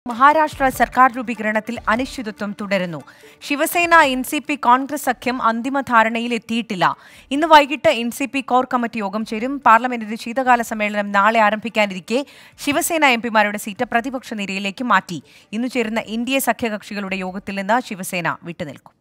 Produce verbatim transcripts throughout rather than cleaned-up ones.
മഹാരാഷ്ട്ര സർക്കാർ രൂപീകരണത്തിൽ അനിശ്ചിതത്വം തുടരുന്നു. Shiv Sena N C P Congress സഖ്യം അന്തിമ ധാരണയിൽ എത്തിയിട്ടില്ല. ഇന്ന് വൈകിട്ട് N C P core committee യോഗം ചേരും. പാർലമെന്റിന്റെ ശീതകാല സമ്മേളനം നാളെ ആരംഭിക്കാനിരിക്കെ ശിവസേന എം പിമാരുടെ സീറ്റ് പ്രതിപക്ഷ നിരയിലേക്ക് മാറ്റി. ഇന്ന് ചേരുന്ന എൻ ഡി എ സഖ്യകക്ഷികളുടെ യോഗത്തിൽ നിന്ന് ശിവസേന വിട്ടുനിൽക്കും.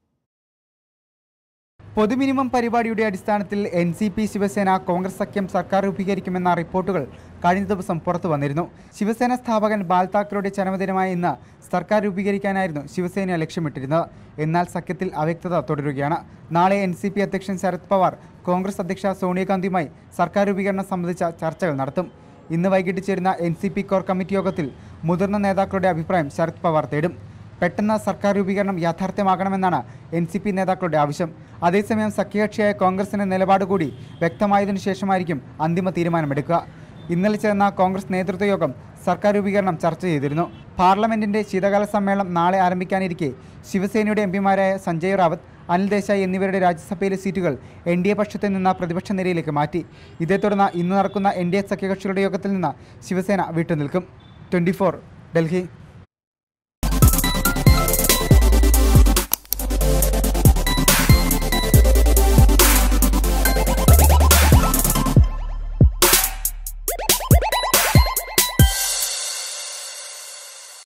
പൊതുമിനിമം പരിപാടിയുടെ അടിസ്ഥാനത്തിൽ N C P Shiv Sena Congress സഖ്യം സർക്കാർ രൂപീകരിക്കുമെന്ന റിപ്പോർട്ടുകൾ കഴിഞ്ഞ ദിവസം പുറത്തു വന്നിരുന്നു. ശിവസേന സ്ഥാപകൻ ബാൽ താക്കറെയുടെ ജന്മദിനമായ ഇന്ന് സർക്കാർ രൂപീകരിക്കാനായിരുന്നു ശിവസേന ലക്ഷ്യമിട്ടിരുന്നത്. എന്നാൽ സഖ്യത്തിൽ അവ്യക്തത തുടരുകയാണ്. നാളെ എൻ സി പി അധ്യക്ഷൻ ശരത് പവാർ കോൺഗ്രസ് അധ്യക്ഷ സോണിയാഗാന്ധിയുമായി സർക്കാർ രൂപീകരണം സംബന്ധിച്ച ചർച്ചകൾ നടത്തും. ഇന്ന് വൈകിട്ട് ചേരുന്ന N C P core committee യോഗത്തിൽ മുതിർന്ന നേതാക്കളുടെ അഭിപ്രായം ശരത് പവാർ തേടും. പെട്ടെന്ന് സർക്കാർ രൂപീകരണം യാഥാർത്ഥ്യമാകണമെന്നാണ് എൻ സി പി നേതാക്കളുടെ ആവശ്യം. അതേസമയം സഖ്യകക്ഷിയായ കോൺഗ്രസിന്റെ നിലപാട് കൂടി വ്യക്തമായതിനു ശേഷമായിരിക്കും അന്തിമ തീരുമാനമെടുക്കുക. ഇന്നലെ ചേർന്ന കോൺഗ്രസ് നേതൃത്വ യോഗം സർക്കാർ രൂപീകരണം ചർച്ച ചെയ്തിരുന്നു. പാർലമെന്റിന്റെ ശീതകാല സമ്മേളനം നാളെ ആരംഭിക്കാനിരിക്കെ ശിവസേനയുടെ എം പിമാരായ സഞ്ജയ് റാവത്ത്, അനിൽ ദേശായി എന്നിവരുടെ രാജ്യസഭയിലെ സീറ്റുകൾ എൻ ഡി എ പക്ഷത്തിൽ നിന്ന് പ്രതിപക്ഷ നിരയിലേക്ക് മാറ്റി. ഇതേ തുടർന്ന് ഇന്ന് നടക്കുന്ന എൻ ഡി എ സഖ്യകക്ഷികളുടെ യോഗത്തിൽ നിന്ന് ശിവസേന വിട്ടുനിൽക്കും. Twenty four Delhi.